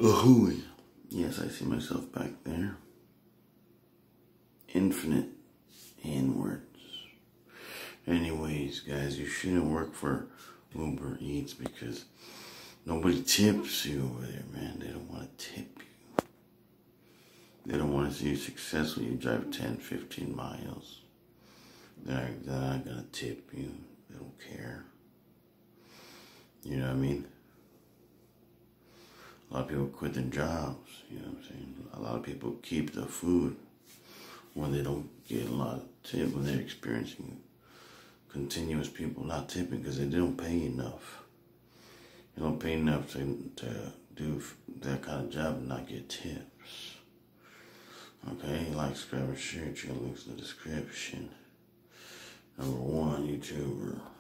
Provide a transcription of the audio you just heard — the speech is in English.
Ahooey. Yes, I see myself back there. Infinite inwards. Anyways, guys, you shouldn't work for Uber Eats because nobody tips you over there, man. They don't want to tip you. They don't want to see you successful. You drive 10, 15 miles. They're not going to tip you. They don't care. You know what I mean? A lot of people quit their jobs, you know what I'm saying? A lot of people keep the food when they don't get a lot of tip, when they're experiencing continuous people not tipping because they don't pay enough. They don't pay enough to do that kind of job and not get tips. Okay, like subscribe and share, you can look in the description. #1 YouTuber.